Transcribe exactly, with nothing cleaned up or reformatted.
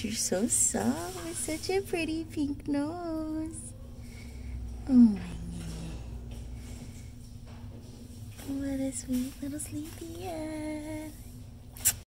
You're so soft with such a pretty pink nose. Oh my god. What a sweet little sleepyhead.